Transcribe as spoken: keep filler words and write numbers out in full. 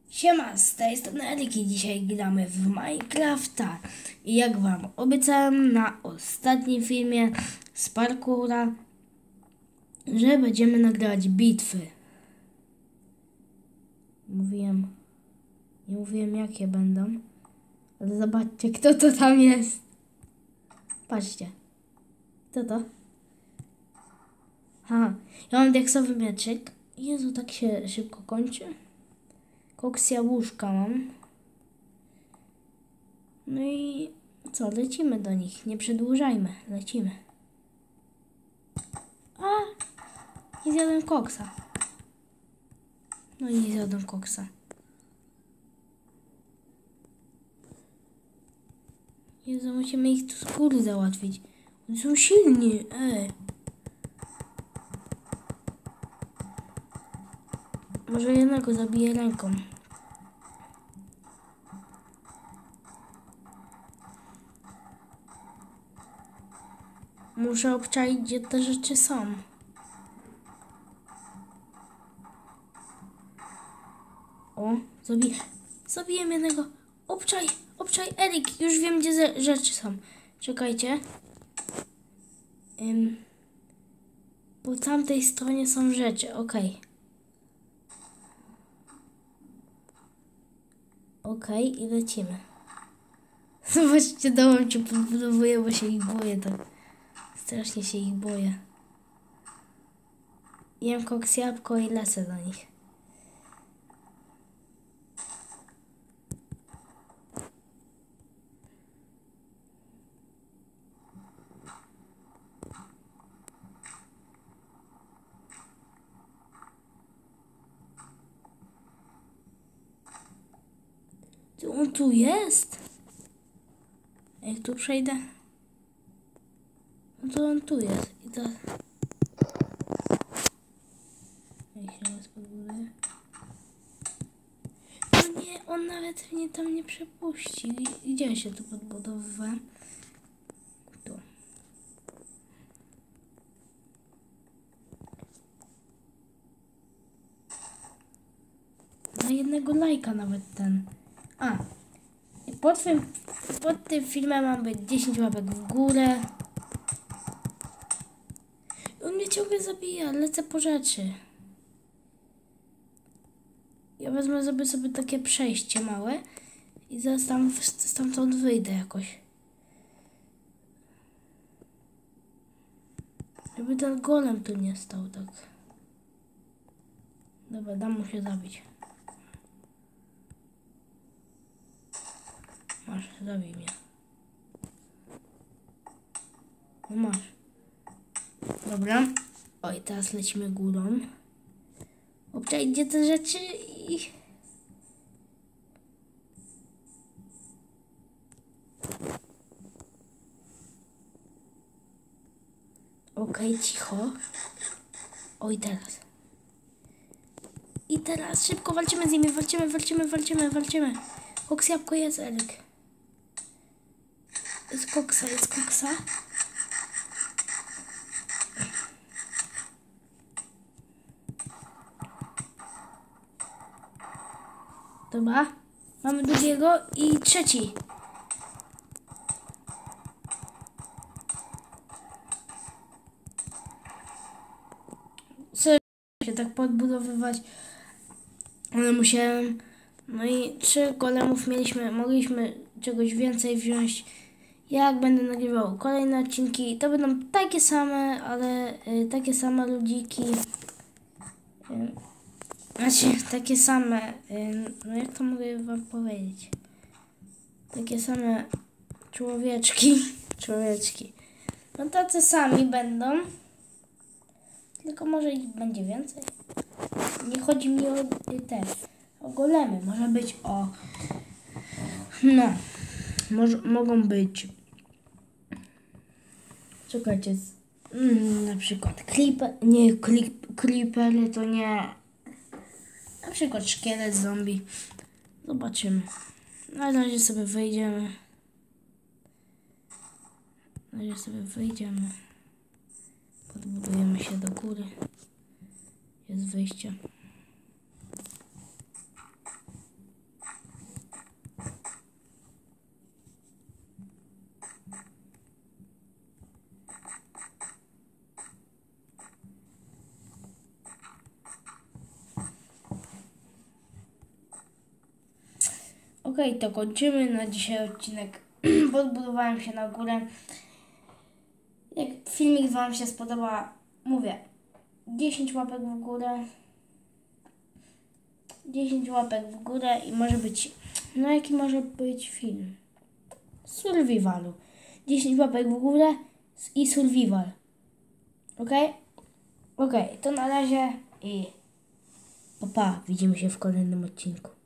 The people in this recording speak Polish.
Siema, z tej strony Eryk i dzisiaj gramy w Minecrafta. I jak wam obiecałem na ostatnim filmie z parkoura, że będziemy nagrywać bitwy. Mówiłem, nie mówiłem jakie będą, ale zobaczcie kto to tam jest. Patrzcie, kto to? Ha, ja mam diaksowy mieczyk. Jezu, tak się szybko kończy. Koks jabłuszka mam. No i co, lecimy do nich. Nie przedłużajmy, lecimy. A! Nie zjadłem koksa. No i nie zjadłem koksa. Jezu, musimy ich tu z góry załatwić. Oni są silni, ej. Może jednego zabiję ręką. Muszę obczaić, gdzie te rzeczy są. O, zabiję. Zabiję jednego. Obczaj, obczaj, Eryk. Już wiem, gdzie rzeczy są. Czekajcie. Ym, po tamtej stronie są rzeczy, okej. Okay. Okej, okay, i lecimy. Zobaczcie, dołem cię podbudowuję, bo się ich boję tak. Strasznie się ich boję. Jem koks jabłko i lecę do nich. Czy on tu jest? Jak tu przejdę? No to on tu jest. I to... Jak się nas podbuduje? No nie, on nawet mnie tam nie przepuści. Gdzie się tu podbudowywałem? Tu. Na jednego lajka nawet ten. A. I pod tym, pod tym filmem mam być dziesięć łapek w górę. On mnie ciągle zabija, lecę po rzeczy. Ja wezmę sobie, sobie takie przejście małe i zaraz tam stamtąd wyjdę jakoś. Żeby ten golem tu nie stał tak. Dobra, dam mu się zabić. Masz, zabij mnie. No masz. Dobra. Oj, teraz lecimy górą. Obczajcie te rzeczy i... Okej, okay, cicho. Oj, teraz. I teraz szybko walczymy z nimi, walczymy, walczymy, walczymy, walczymy. Koks jabłko jest, Eryk. Jest koksa, jest koksa. Dobra, mamy drugiego i trzeci. Co się tak podbudowywać, ale musiałem. No i trzy golemów mieliśmy, mogliśmy czegoś więcej wziąć. Jak będę nagrywał kolejne odcinki, to będą takie same, ale y, takie same ludziki. Y, Znaczy, takie same, no jak to mogę wam powiedzieć? Takie same człowieczki, człowieczki. No tacy sami będą, tylko może ich będzie więcej. Nie chodzi mi o te, o golemy, może być o, no, może, mogą być, czekajcie, mm, na przykład creeper, nie, creepery to nie. Na przykład szkielet, zombie. Zobaczymy. Na razie sobie wyjdziemy. Na razie sobie wyjdziemy. Podbudujemy się do góry. Jest wyjście. Okej, to kończymy na dzisiaj odcinek. Podbudowałem się na górę. Jak filmik Wam się spodoba, mówię, dziesięć łapek w górę. dziesięć łapek w górę i może być, no jaki może być film? Survivalu. dziesięć łapek w górę i survival. Ok? Ok, to na razie i pa, pa. Widzimy się w kolejnym odcinku.